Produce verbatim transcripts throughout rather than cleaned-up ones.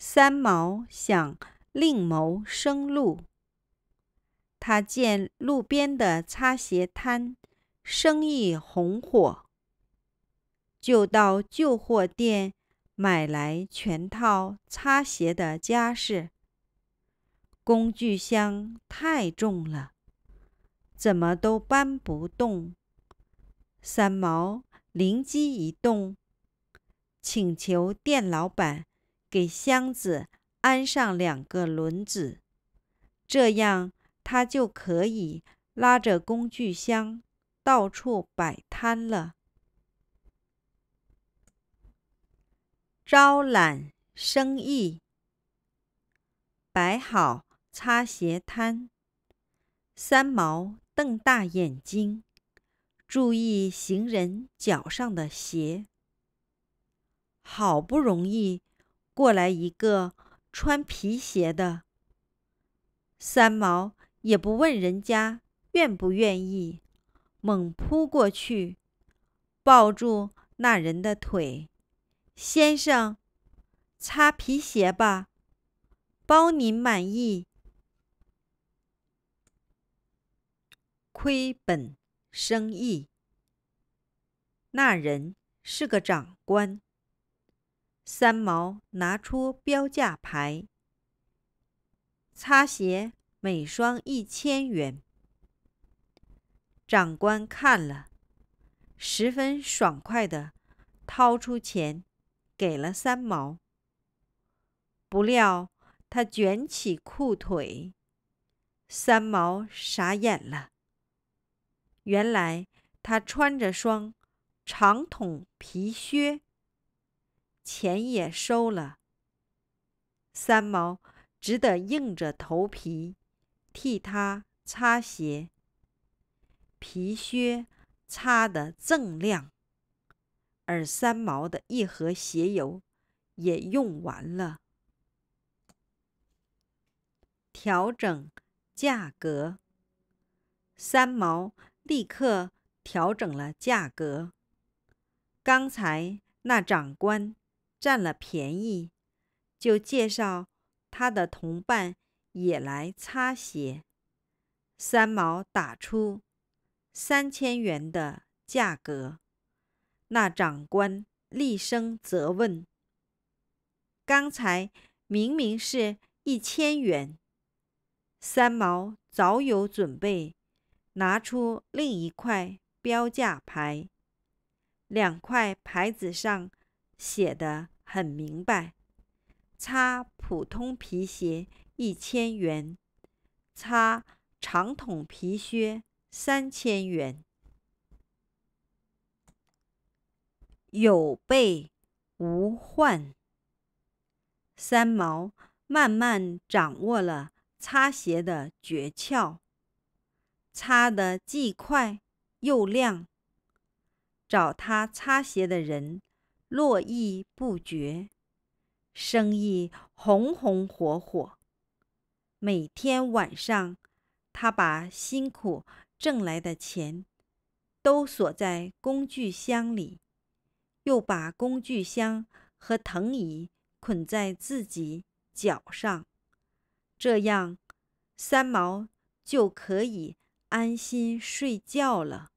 三毛想另谋生路。他见路边的擦鞋摊生意红火，就到旧货店买来全套擦鞋的家事。工具箱太重了，怎么都搬不动。三毛灵机一动，请求店老板给箱子安上两个轮子，这样他就可以拉着工具箱到处摆摊了。招揽生意，摆好擦鞋摊。三毛瞪大眼睛，注意行人脚上的鞋。好不容易过来一个穿皮鞋的，三毛也不问人家愿不愿意，猛扑过去，抱住那人的腿。先生，擦皮鞋吧，包您满意。亏本生意。那人是个长官。三毛拿出标价牌，擦鞋每双一千元。长官看了，十分爽快地掏出钱给了三毛。不料他卷起裤腿，三毛傻眼了。原来他穿着双长筒皮靴，钱也收了。三毛只得硬着头皮替他擦鞋。皮靴擦得锃亮，而三毛的一盒鞋油也用完了。调整价格。三毛立刻调整了价格。刚才那长官占了便宜，就介绍他的同伴也来擦鞋。三毛打出三千元的价格。那长官厉声责问：刚才明明是一千元。三毛早有准备，拿出另一块标价牌，两块牌子上写得很明白：擦普通皮鞋一千元，擦长筒皮靴三千元。有备无患。三毛慢慢掌握了擦鞋的诀窍，擦得既快又亮，找他擦鞋的人络绎不绝，生意红红火火。每天晚上，他把辛苦挣来的钱都锁在工具箱里，又把工具箱和藤椅捆在自己脚上，这样三毛就可以安心睡觉了。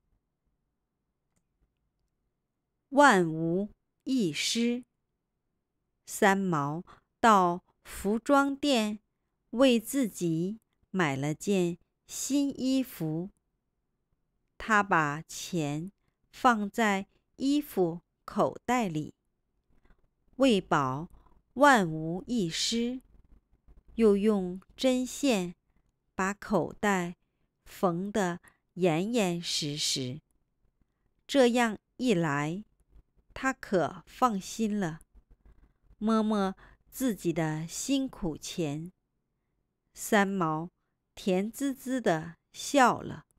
万无一失。三毛到服装店为自己买了件新衣服，他把钱放在衣服口袋里，为保万无一失，又用针线把口袋缝得严严实实。这样一来，他可放心了。摸摸自己的辛苦钱，三毛甜滋滋地笑了。